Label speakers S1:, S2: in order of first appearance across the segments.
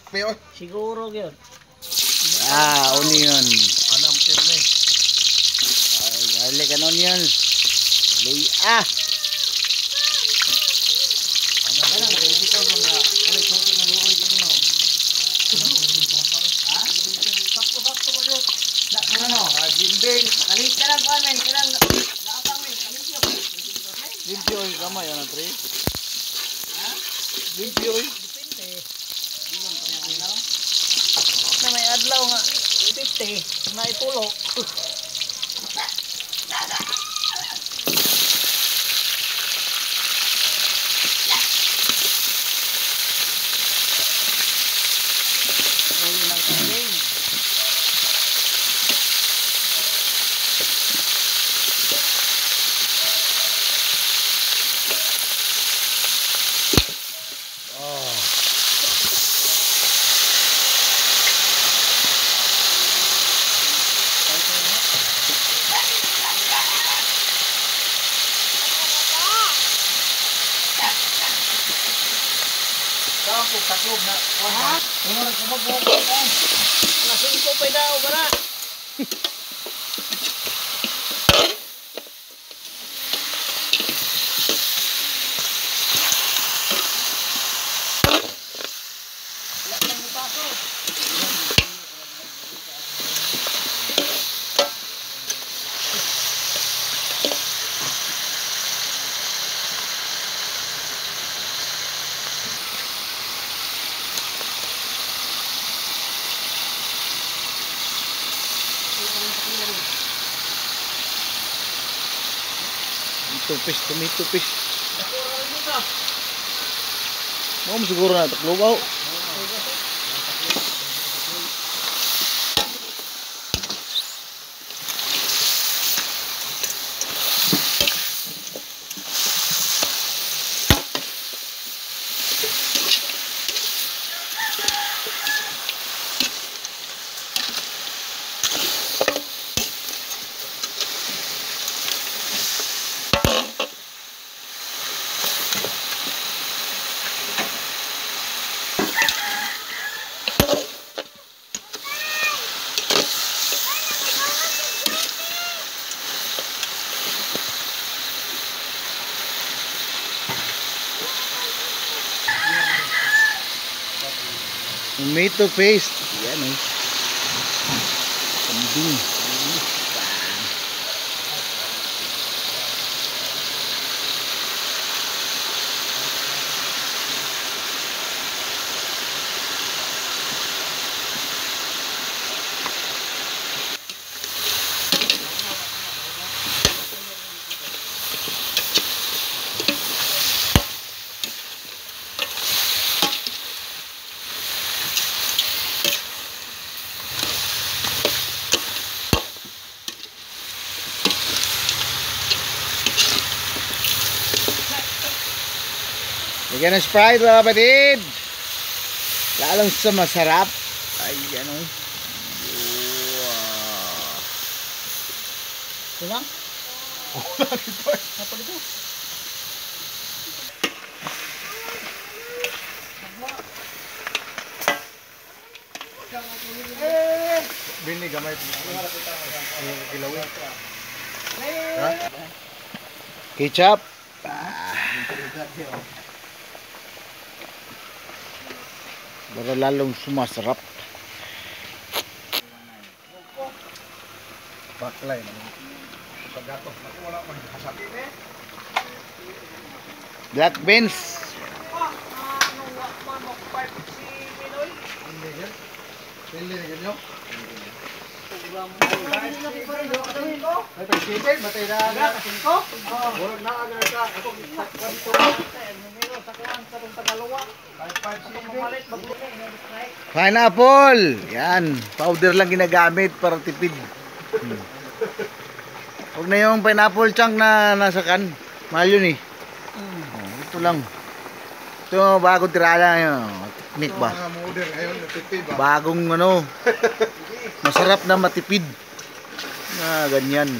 S1: Peo.
S2: Siguro gyud.
S3: Onion.
S1: Anam kirme.
S3: Garlic and onion. Luya. Limpyo yung kamay, ano, pre? Limpyo yung.
S2: Na may adlaw nga 50 na itulok. Ulo ng kambing. Taklob na. Ha? Ano ko magbubuo ka? Lasing ko pa daw bara.
S3: Tomato paste. Mau siguro na taklobaw. Tomato paste. Yan eh. Kambing. Lagyan ng Sprite mga kapatid. Lalong sa masarap. Ayan o. Wow.
S2: Kulang?
S1: Kulang ito.
S2: Apa dito?
S1: Bini gamay. Kilawin.
S3: Ketchup. Para lalong sumasarap.
S1: Baklay naman. Paggato. Ako wala man hasap.
S3: Black beans.
S1: Pili na ganyo.
S2: Ay, pag-chicken, matay na agad.
S1: Huwag na agad ka. Ako dito.
S3: Pineapple. Yan. Powder lang ginagamit para tipid. Huwag na yung pineapple chunk na nasa kan. Mahal yun eh. Ito lang. Ito bagong tirada yun. Technique ba?
S1: Mga model ngayon, natipid ba?
S3: Bagong ano. Masarap na matipid. Ganyan.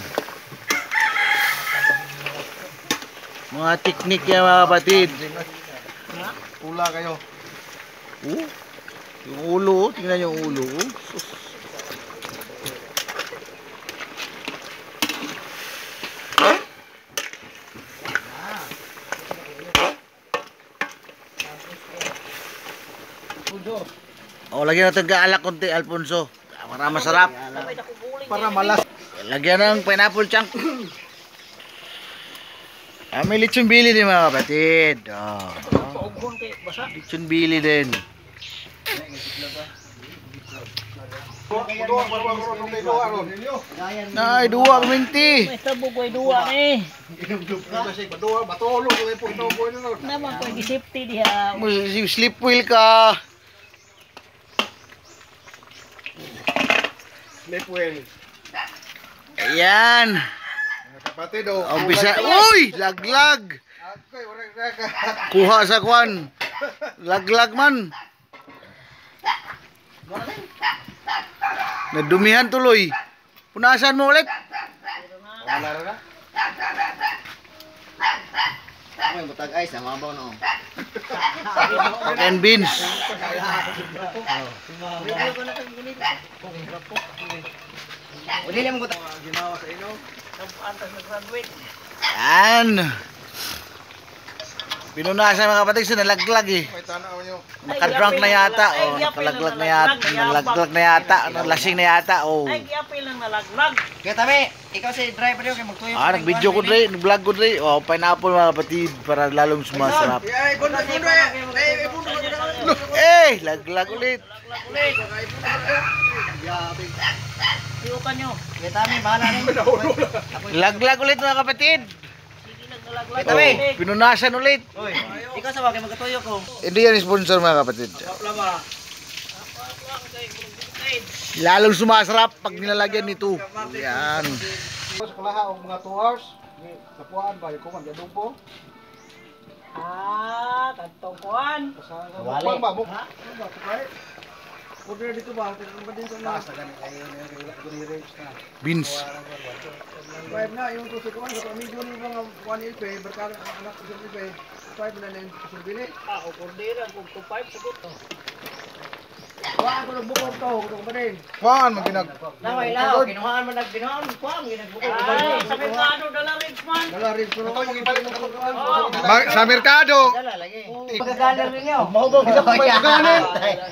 S3: Mga teknik yan mga kapatid.
S1: Pula kayo.
S3: Yung ulo, oh. Tingnan yung ulo. Oh. Sus. Oh, lagyan natin kaalak konti, Alfonso. Para masarap.
S1: Para malas.
S3: Lagyan ng pineapple chunk. May lechon bili din mga kapatid. Oh.
S2: Paughon kay basa.
S3: Lechon bili din. Nay, dua minti.
S2: May sabog ko'y duwa eh.
S1: Batulog ko po ito po ito.
S2: Naman ko'y gisipti diha.
S3: Slip wheel ka.
S1: Slip wheel.
S3: Ayan.
S1: Kapatid oh.
S3: Umpisa. Uy, laglag.
S1: Ako'y warag ka.
S3: Kuha sa kwan. Laglag man. Nadumihan tuloy. Punasan mo ulit.
S1: Wala na.
S4: Ay, butag ice, mabaw no.
S3: Pork and beans.
S4: Uli lang mo butag.
S1: Ginawa sa ino.
S2: Antas nag-graduate.
S3: Yan. Pinunasan mga kapatid sa nalaglag eh.
S1: May tanaw nyo.
S3: Nakadrunk na yata. Oh, nakalaglag na yata. Nalaglag na yata. Nalasing na yata. Oh.
S2: Ay, giapil lang nalaglag.
S4: Kaya tami, ikaw si driver yun, kaya magtuyo.
S3: Nag-video ko dre, nag-vlog ko dre. Oh, pineapple mga kapatid para lalong sumasarap.
S1: Ay, bundo bundo.
S3: Laglag ulit.
S2: Ulit. Siukan nyo.
S4: Kaya tami, bahala rin.
S3: Laglag ulit mga kapatid.
S2: Sige lang nalaglag.
S4: Tabi.
S3: Oh, pinunasan ulit.
S4: Uy, ikaw sa wakay magtuyo ko.
S3: Hindi yan sponsor mga kapatid.
S2: Lang kay
S3: Lalong sumasarap pag nilalagyan nito. Yan.
S1: Sa kalaha og mga 2 hours. Napuan ba yung kuman gadubo?
S2: kantong kuan.
S4: Wali.
S1: Ba mo? Ha? Ba tukay? Order dito ba? Kung ba din sa nasa ganit ay guni-range na.
S3: Beans.
S1: Five na yung tusi ko sa amigo ni mga 1 LP berkala anak ko sa LP. 5 na nin sa bili.
S2: O kordera kung 2.5 sagot.
S1: Wa ko nagbukod to, kung ba din. Kuan man ginag.
S4: Naway lao, kinuhaan mo nagbinuhaan, kuwang ginagbukod.
S2: Ay, sa merkado dala rin man.
S1: Dala rin ko to yung ipalit ko sa merkado.
S4: Dala lagi. Pagkagalang rin niyo.
S1: Mahubog kita pa yung ganin.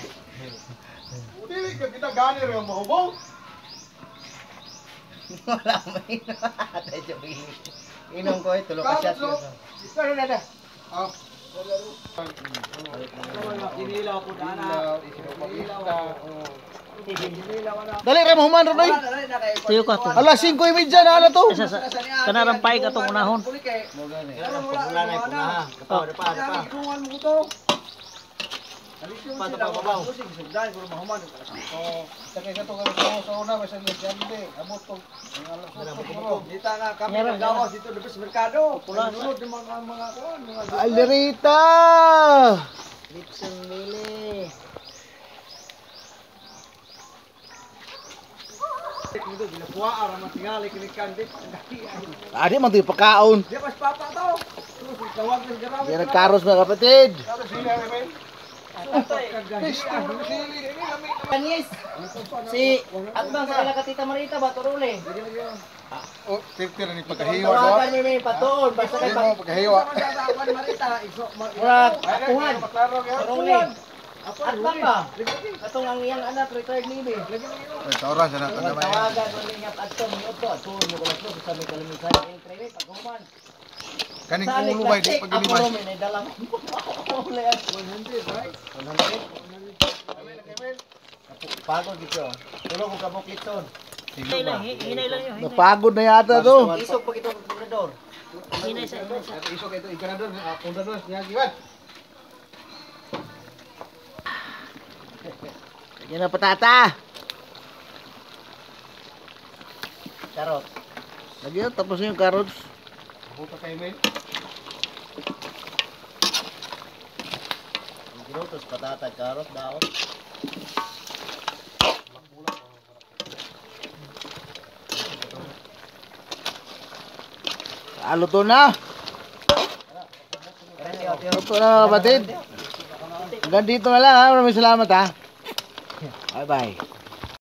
S1: Dili ka kita ganin rin mahubog.
S4: Wala mo yun. Inom ko ito, tulog ka siya.
S1: Pero na da. Ah.
S2: Inilaw ko
S3: Dali ra mahuman ron oy.
S2: Tuyo ka to.
S3: Alas 5:30 na ala to.
S2: Kanarampay ka tong unahon.
S4: Wala na yung punaha. Dapat.
S3: Alderita.
S4: Lipson Mili.
S3: Adi man to pagkaon. Yan ang karos mga kapatid.
S4: Kanis. Si Atbang sa Tita Marita ba turuli?
S1: Oh, tip ni pagkahiwa ko.
S4: Tawagan niyo may patuon basta kay
S1: Mo pagkahiwa.
S4: Murag atuhan.
S1: Maklaro gyud.
S4: Turuli. Atbang ba? Atong ang iyang anak retired Navy.
S1: Tawran sa nato gamay.
S4: Tawagan mo niya Atbang ni Otto. Atuon mo ko sa may kalimitan ng training paghuman.
S1: Kaning ulo bay di pag
S4: Ako
S1: ginibay.
S4: rin ay dalang. Uli at 100, right? 100. Pagod dito. Tulog ko kabuklit son.
S2: Hinay lang yun.
S3: Napagod na yata to.
S4: Isog pag itong pundador.
S2: Hinay sa.
S1: Isok ito ikanador, pundador niya giwan.
S3: Yan na patata.
S4: Karot.
S3: Lagyan tapos na yung carrots.
S1: Buta kay men.
S4: Ginutos patata, karot, daot.
S3: Luto na. Luto na mga kapatid. Hanggang dito na lang ha. Maraming salamat ha. Bye-bye.